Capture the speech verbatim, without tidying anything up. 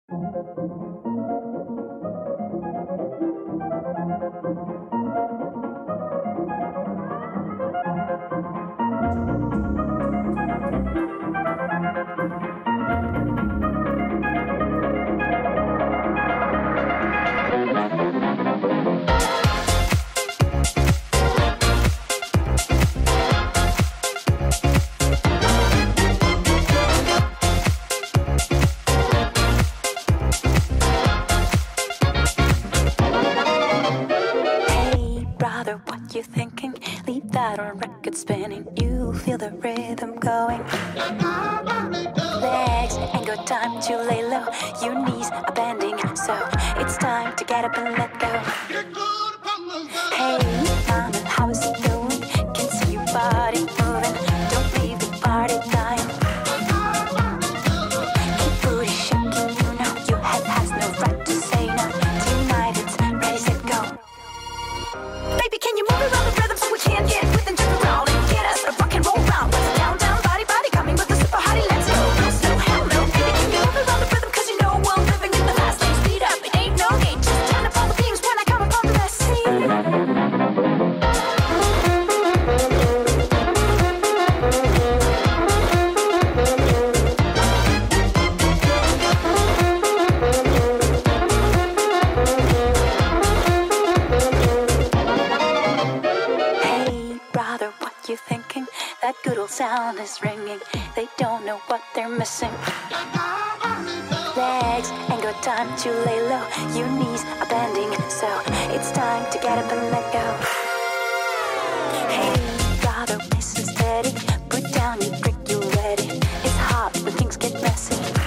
You thinking? Leave that on record spinning. You feel the rhythm going. Legs ain't got time to lay low. Your knees are bending, so it's time to get up and let go. Hey, mama, how is it going? Can see your body moving. Don't leave the party dying. Keep booty shaking, you know your head has no right to say no. Tonight it's ready, set, go. Baby, can you move around the rhythm so we can get with and jump around and get us a rock and roll round? What's it down, down, body, body coming with the super hottie? Let's go. No, so hell no. Baby, can you move around the rhythm? Cause you know we're living in the fast lane. Speed up, it ain't no game. Just turn up all the beams when I come upon the scene. You thinking that good old sound is ringing? They don't know what they're missing. Legs ain't got time to lay low. Your knees are bending, so it's time to get up and let go. Hey, brother, listen steady. Put down your drink, you're ready. It's hot when things get messy.